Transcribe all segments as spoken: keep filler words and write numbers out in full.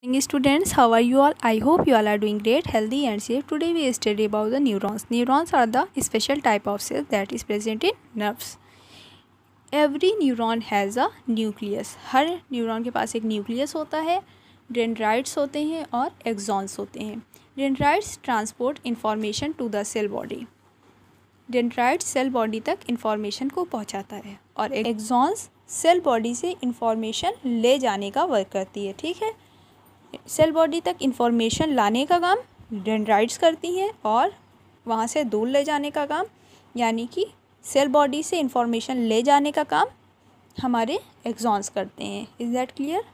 Students, how are you all? I hope you all are doing great, healthy and safe. Today we study about the neurons. Neurons are the special type of cells that is present in nerves. Every neuron has a nucleus. हर neuron के पास एक nucleus होता है, dendrites होते हैं और axons होते हैं. Dendrites transport information to the cell body. Dendrites cell body तक इंफॉर्मेशन को पहुंचाता है और एक्सॉन्स सेल बॉडी से इंफॉर्मेशन ले जाने का वर्क करती है. ठीक है, सेल बॉडी तक इंफॉर्मेशन लाने का काम डेंड्राइट्स करती हैं और वहाँ से दूर ले जाने का काम, यानी कि सेल बॉडी से इंफॉर्मेशन ले जाने का काम हमारे एक्सॉन्स करते हैं. Is that clear?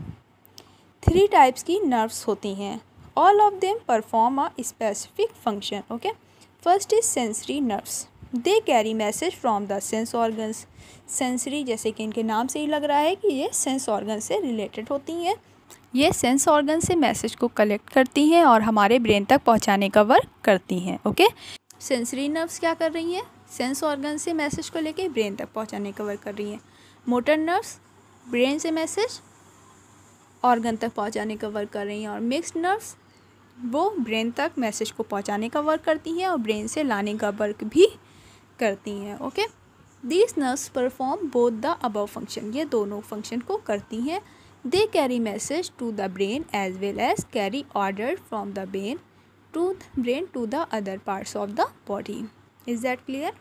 Three types की नर्व्स होती हैं. All of them perform a specific function. Okay, first is sensory nerves. They carry message from the sense organs. Sensory, जैसे कि इनके नाम से ही लग रहा है कि ये सेंस ऑर्गन से रिलेटेड होती हैं. ये सेंस ऑर्गन से मैसेज को कलेक्ट करती हैं और हमारे ब्रेन तक पहुंचाने का वर्क करती हैं. ओके, सेंसरी नर्व्स क्या कर रही हैं? सेंस ऑर्गन से मैसेज को लेके ब्रेन तक पहुंचाने का वर्क कर रही हैं. मोटर नर्व्स ब्रेन से मैसेज ऑर्गन तक पहुंचाने का वर्क कर रही हैं और मिक्स्ड नर्व्स वो ब्रेन तक मैसेज को पहुंचाने का वर्क करती हैं और ब्रेन से लाने का वर्क भी करती हैं. Okay, these nerves perform both the above function. ये दोनों फंक्शन को करती हैं. They carry message to the brain as well as carry order from the brain to the brain to the other parts of the body. Is that clear?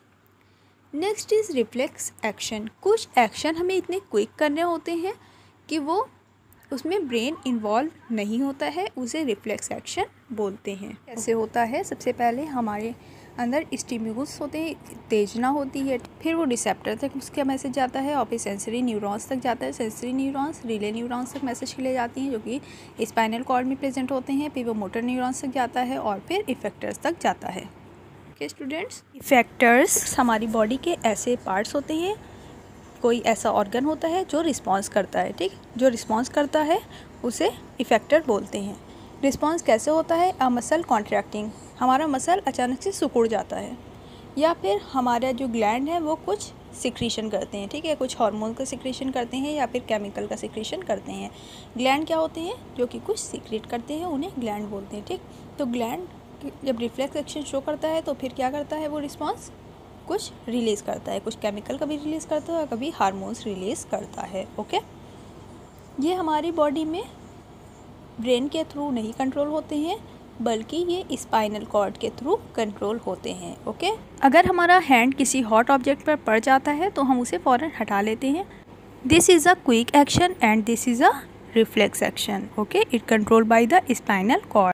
Next is reflex action. कुछ action हमें इतने quick करने होते हैं कि वो उसमें brain involve नहीं होता है, उसे रिफ्लेक्स एक्शन बोलते हैं. कैसे होता है? सबसे पहले हमारे अंदर स्टिम्युलस होते हैं, उत्तेजना होती है, फिर वो रिसेप्टर तक उसका मैसेज जाता है और फिर सेंसरी न्यूरॉन्स तक जाता है. सेंसरी न्यूरॉन्स रिले न्यूरॉन्स तक मैसेज के लिए जाती हैं जो कि स्पाइनल कॉर्ड में प्रेजेंट होते हैं. फिर वो मोटर न्यूरॉन्स तक जाता है और फिर इफेक्टर्स तक जाता है. ओके स्टूडेंट्स, इफेक्टर्स हमारी बॉडी के ऐसे पार्ट्स होते हैं, कोई ऐसा ऑर्गन होता है जो रिस्पॉन्स करता है. ठीक, जो रिस्पॉन्स करता है उसे इफेक्टर बोलते हैं. रिस्पॉन्स कैसे होता है? अ मसल कॉन्ट्रैक्टिंग, हमारा मसल अचानक से सिकुड़ जाता है, या फिर हमारा जो ग्लैंड है वो कुछ सिक्रीशन करते हैं. ठीक है, कुछ हार्मोन का सिक्रीशन करते हैं या फिर केमिकल का सिक्रीशन करते हैं. ग्लैंड क्या होते हैं? जो कि कुछ सीक्रेट करते हैं, उन्हें ग्लैंड बोलते हैं. ठीक, तो ग्लैंड जब रिफ्लेक्स एक्शन शो करता है तो फिर क्या करता है? वो रिस्पॉन्स कुछ रिलीज़ करता है, कुछ केमिकल कभी रिलीज़ करता है और कभी हार्मोन्स रिलीज़ करता है. ओके, ये हमारी बॉडी में ब्रेन के थ्रू नहीं कंट्रोल होते हैं, बल्कि ये स्पाइनल कॉर्ड के थ्रू कंट्रोल होते हैं. ओके, अगर हमारा हैंड किसी हॉट ऑब्जेक्ट पर पड़ जाता है तो हम उसे फ़ौरन हटा लेते हैं. This is a quick action and this is a reflex action. Okay, it control by the spinal cord.